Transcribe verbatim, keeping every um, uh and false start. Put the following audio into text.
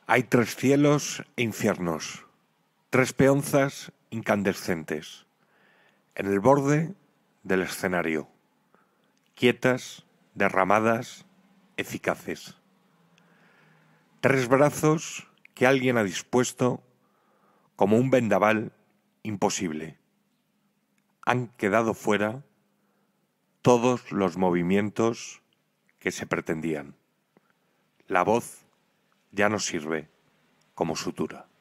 Hay tres cielos e infiernos, tres peonzas incandescentes, en el borde del escenario, quietas, derramadas, eficaces. Tres brazos que alguien ha dispuesto como un vendaval imposible. Han quedado fuera todos los movimientos que se pretendían. La voz ya no sirve como sutura.